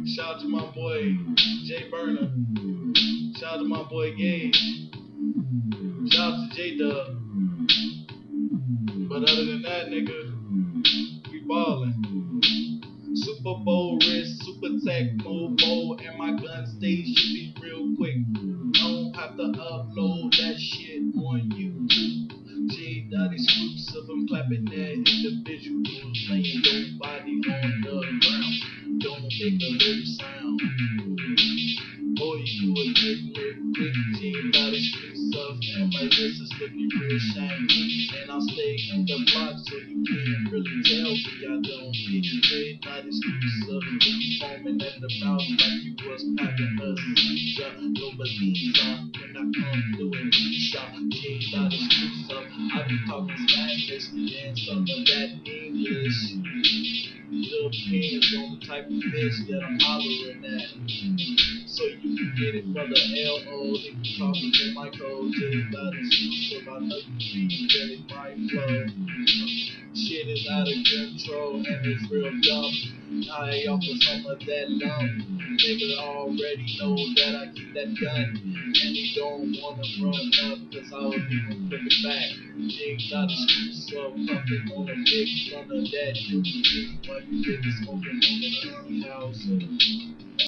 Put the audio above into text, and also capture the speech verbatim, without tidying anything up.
Shout out to my boy Jay Burner. Shout out to my boy Gage. Shout out to J Dub. But other than that, nigga, we ballin'. Super Bowl wrist, super tech mobile, and my gun stays shooting real quick. Don't have to upload that shit on YouTube. J.Exclusive, I'm clapping that individual, laying your body on the ground. Don't make a little sound. Boy, you a get real quick. J.Exclusive, and my wrist is looking real shiny. And I'll stay in the block so you can't really tell me I don't get J.Exclusive. You foaming at the mouth like you was packing a seizure. Don't believe ya when I come through and beat ya. J.Exclusive, I be talking Spanish and some of that English. Europeans on the type of bitch that I'm hollering at. So you can get it for the L O. Nigga talking in my code. J.Exclusive, I know you be really my flow. Shit is out of control and it's real dumb. I offer some of that lump. Nigga already know that I keep that gun. And he don't wanna run up cause I was even put it back. J.Exclusive, pumping on a big front of that dude. But you niggas smoking on the house.